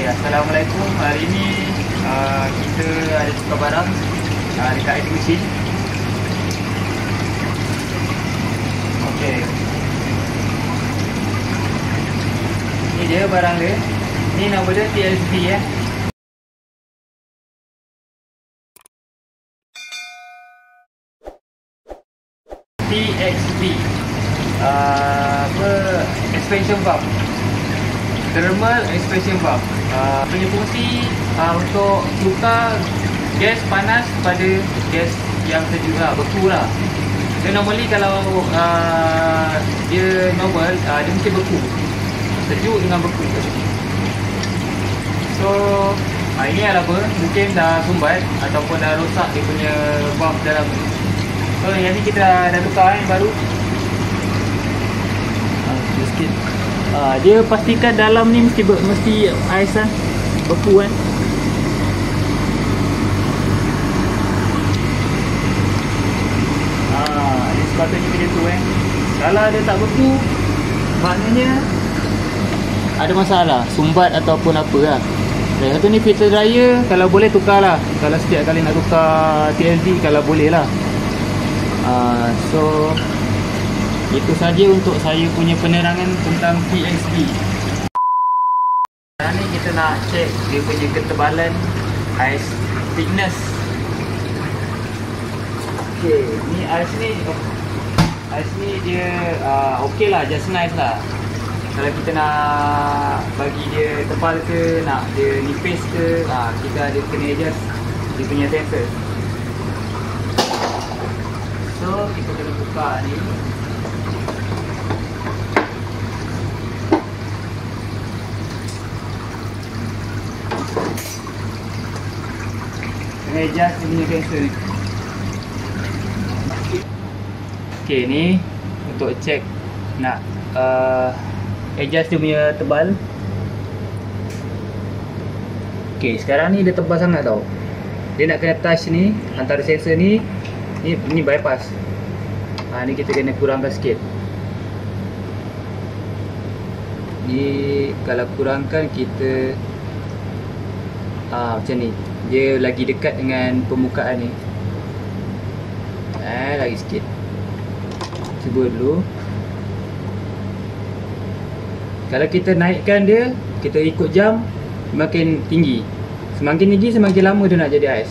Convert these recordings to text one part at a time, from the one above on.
Okay, Assalamualaikum. Hari ni kita ada tukar barang dekat ice machine. Okay, ni dia barang dia. Ni nama dia TLC ya. TXV expansion valve, thermal expansion valve. Punya fungsi untuk tukar gas panas pada gas yang sejuk lah, beku lah. Dia normally kalau dia normal, dia mesti beku, sejuk dengan beku. So ini adalah apa, mungkin dah sumbat ataupun dah rosak dia punya valve dalam ni. So yang ni kita dah tukar baru. Sikit. Dia pastikan dalam ni mesti ais lah, beku kan. Dia sepatutnya macam tu kan. Kalau dia tak beku, maknanya ada masalah, sumbat ataupun apa lah. Dan satu ni filter dryer, kalau boleh tukar lah. Kalau setiap kali nak tukar TLD, kalau boleh lah. So itu saja untuk saya punya penerangan tentang TXV. Sekarang ni kita nak check dia punya ketebalan ais thickness. Okay, ni ais ni dia okey lah, just nice lah. Kalau kita nak bagi dia tebal ke, nak dia nipis ke, kita ada kena adjust dia punya sensor. So kita kena buka ni. Kena adjust dia punya sensor ni. Ok, ni untuk check nak adjust dia punya tebal. Ok, sekarang ni dia tebal sangat tau. Dia nak kena touch ni, antara sensor ni. Ni bypass. Ni kita kena kurangkan sikit. Ni kalau kurangkan kita macam ni. Dia lagi dekat dengan permukaan ni. Lagi sikit. Cuba dulu. Kalau kita naikkan dia, kita ikut jam, semakin tinggi. Semakin tinggi, semakin lama dia nak jadi ais.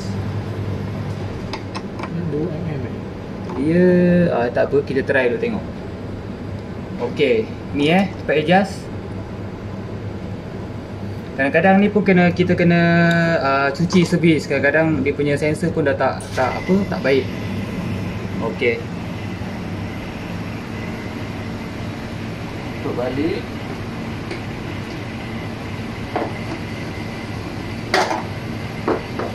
Dia tak apa, kita try dulu tengok. Ok, ni cepat adjust. Kadang-kadang ni pun kita kena cuci servis. Kadang-kadang dia punya sensor pun dah tak baik. Ok, tutup balik.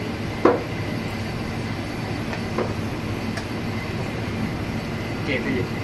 Ok, boleh.